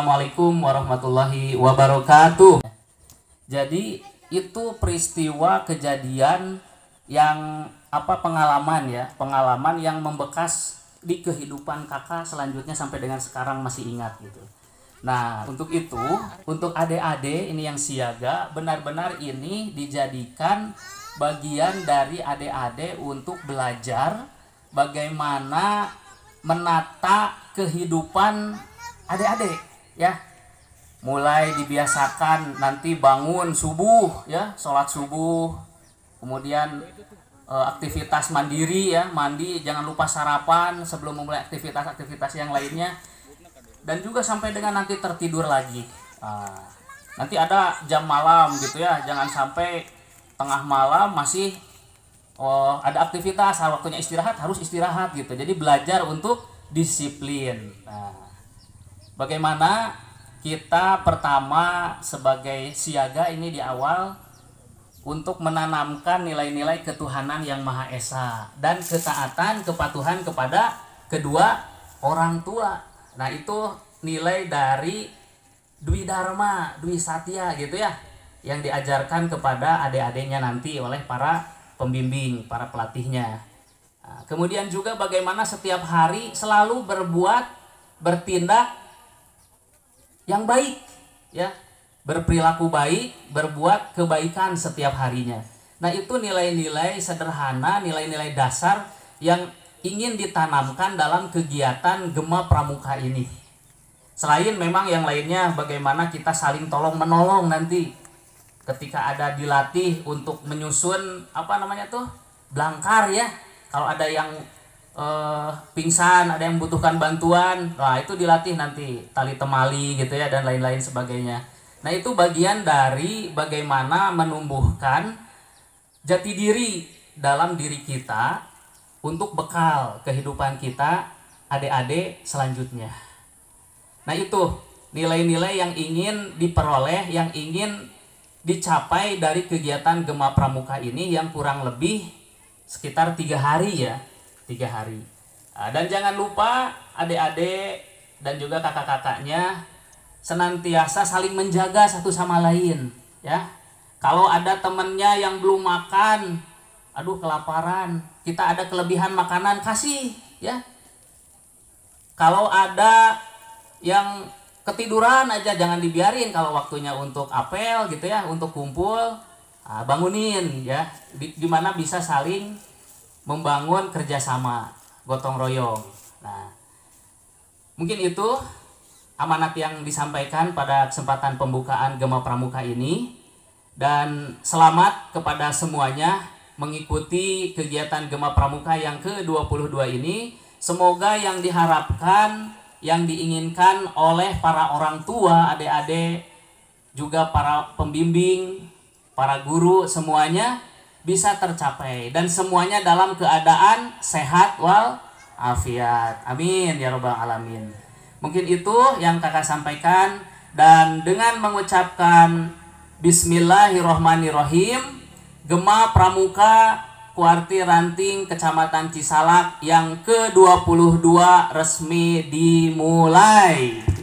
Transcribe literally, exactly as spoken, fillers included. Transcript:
Assalamualaikum warahmatullahi wabarakatuh. Jadi itu peristiwa kejadian yang apa pengalaman ya, pengalaman yang membekas di kehidupan kakak selanjutnya sampai dengan sekarang masih ingat gitu. Nah, untuk itu, untuk adik-adik ini yang siaga, benar-benar ini dijadikan bagian dari adik-adik untuk belajar bagaimana menata kehidupan adik-adik ya. Mulai dibiasakan nanti bangun subuh ya, sholat subuh, kemudian e, aktivitas mandiri ya, mandi, jangan lupa sarapan sebelum memulai aktivitas-aktivitas yang lainnya, dan juga sampai dengan nanti tertidur lagi. Nah, nanti ada jam malam gitu ya, jangan sampai tengah malam masih oh, ada aktivitas, waktunya istirahat harus istirahat gitu. Jadi belajar untuk disiplin. Nah, bagaimana kita pertama sebagai siaga ini di awal untuk menanamkan nilai-nilai ketuhanan yang Maha Esa dan ketaatan kepatuhan kepada kedua orang tua. Nah, itu nilai dari Dwi Dharma, Dwi Satya gitu ya, yang diajarkan kepada adik-adiknya nanti oleh para pembimbing, para pelatihnya. Nah, kemudian juga bagaimana setiap hari selalu berbuat, bertindak yang baik ya, berperilaku baik, berbuat kebaikan setiap harinya. Nah, itu nilai-nilai sederhana, nilai-nilai dasar yang ingin ditanamkan dalam kegiatan Gema Pramuka ini. Selain memang yang lainnya, bagaimana kita saling tolong menolong nanti ketika ada dilatih untuk menyusun apa namanya tuh blangkar ya, kalau ada yang eh, pingsan, ada yang membutuhkan bantuan, nah itu dilatih nanti tali temali gitu ya, dan lain-lain sebagainya. Nah, itu bagian dari bagaimana menumbuhkan jati diri dalam diri kita untuk bekal kehidupan kita adik-adik selanjutnya. Nah, itu nilai-nilai yang ingin diperoleh, yang ingin dicapai dari kegiatan Gema Pramuka ini yang kurang lebih sekitar tiga hari ya, tiga hari. Nah, dan jangan lupa adik-adik dan juga kakak-kakaknya senantiasa saling menjaga satu sama lain ya. Kalau ada temennya yang belum makan, aduh kelaparan, kita ada kelebihan makanan, kasih ya. Kalau ada yang ketiduran aja, jangan dibiarin, kalau waktunya untuk apel gitu ya, untuk kumpul, nah, bangunin ya, gimana bisa saling membangun kerjasama, gotong royong. Nah, mungkin itu amanat yang disampaikan pada kesempatan pembukaan Gema Pramuka ini, dan selamat kepada semuanya mengikuti kegiatan Gema Pramuka yang ke dua puluh dua ini. Semoga yang diharapkan, yang diinginkan oleh para orang tua, adik-adik, juga para pembimbing, para guru, semuanya bisa tercapai dan semuanya dalam keadaan sehat wal afiat. Amin ya robbal alamin. Mungkin itu yang kakak sampaikan, dan dengan mengucapkan Bismillahirrohmanirrohim, Gema Pramuka Kuarti Ranting Kecamatan Cisalak yang ke dua puluh dua resmi dimulai.